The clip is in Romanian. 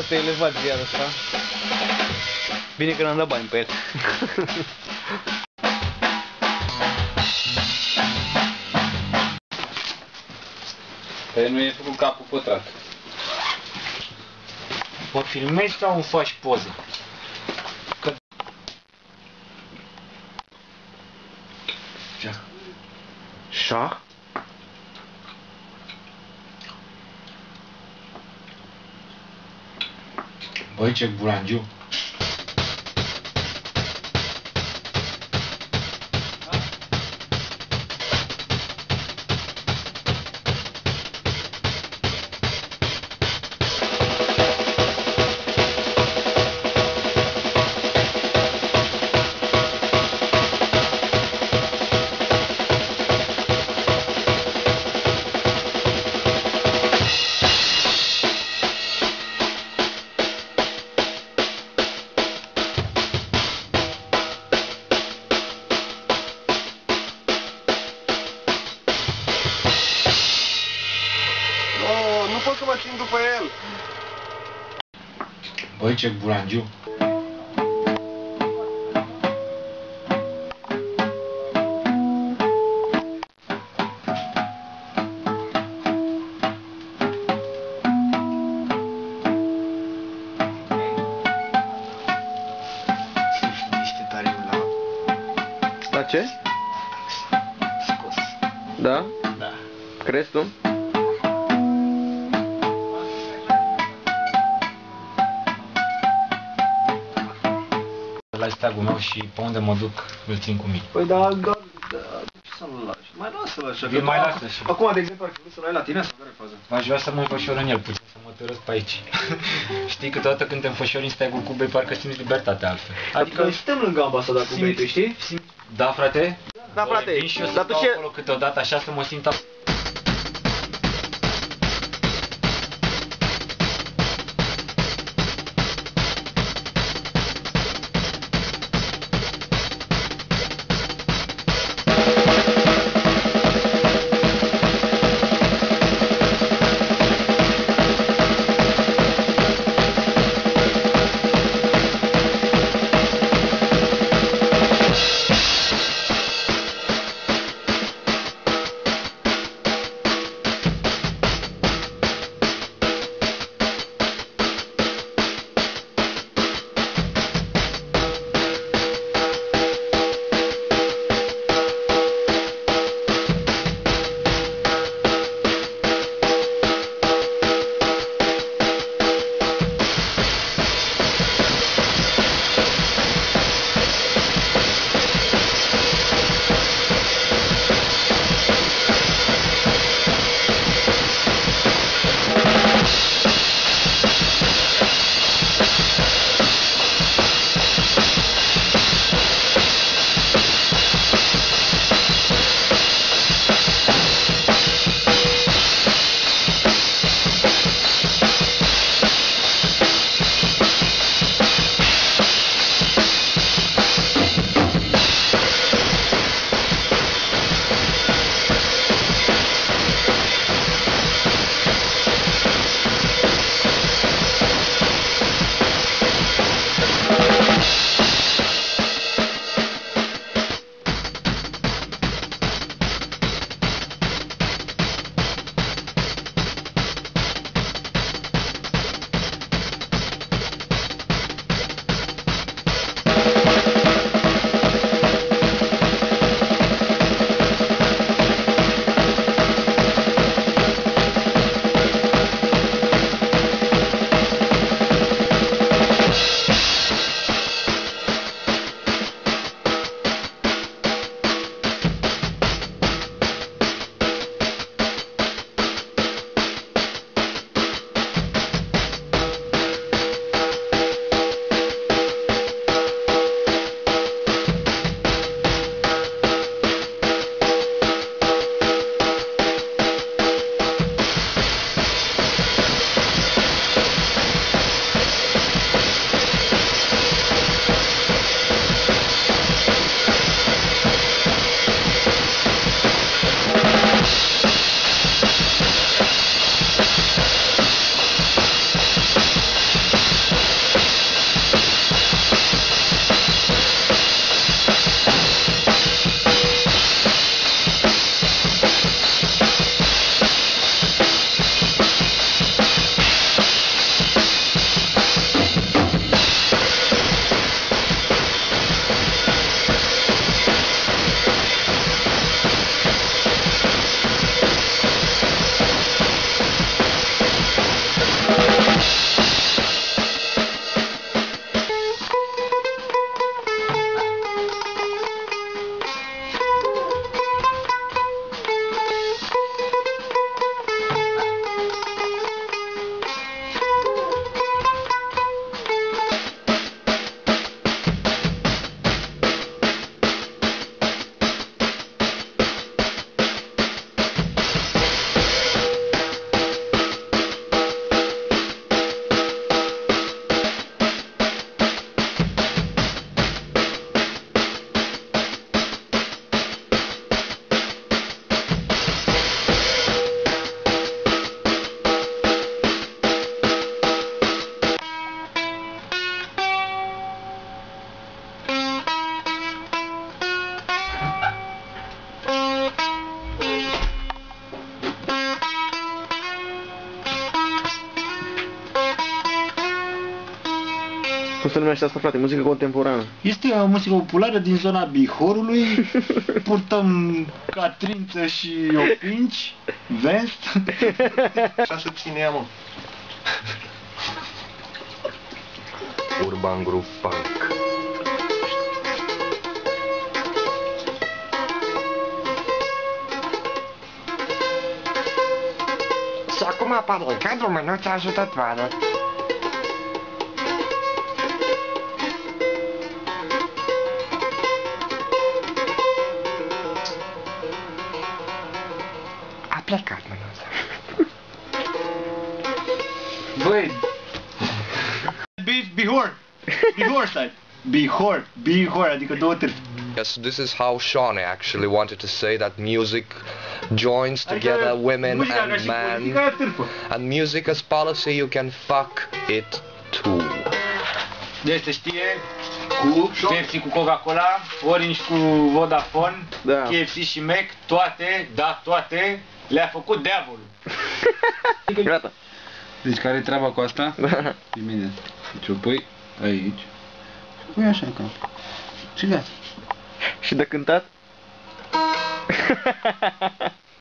foarte elevat ziarul ăsta. Bine că n-am dat bani pe el. Păi nu e făcut capul pătrat. Mă filmezi sau îmi faci poză? Că... Șah? Băi, ce bulangiu! Nu pot să mă țin după el. Băi, ce bulangiu! Niște tariul La ce? scos. Da? Da. Crezi tu? La steagul meu și pe unde mă duc îl țin cu mine. Păi da, ce să-l lași? Mai lasă-l așa. Îl mai lasă așa. Acum, de exemplu, ar fi vrut să-l ai la tine sau care e faza? Aș vrea să mă înfășor în el puțin, să mă târăsc pe aici. Știi, câteodată când te înfășori în steagul Cubei, parcă simți libertatea altfel. Adică stăm lângă ambasada Cubei, tu știi? Da, frate? Da, frate. Vin și eu să Dar tu stau ce... acolo câteodată așa să mă simt Cum se numește asta, frate? Muzică contemporană. Este o muzică populară din zona Bihorului. Purtăm catrință și opinci, vest. Așa se ține ea, mă. Urban Groove Punk. Și acum apare cadrul mânuța ajutătoare. A plecat mânuța. Băi! Bihor, stai! Bihor, adică două târfi. Yes, this is how Shawnee actually wanted to say that music joins together women and men, and music as policy you can fuck it too. Deci se știe cu Pepsi cu Coca-Cola, Orange cu Vodafone, Da. KFC și Mac, toate, da, toate le-a făcut diavolul. Gata. Deci care e treaba cu asta? Imediat. Deci o pui aici. Pui așa în cap. Și gata. Și de cântat?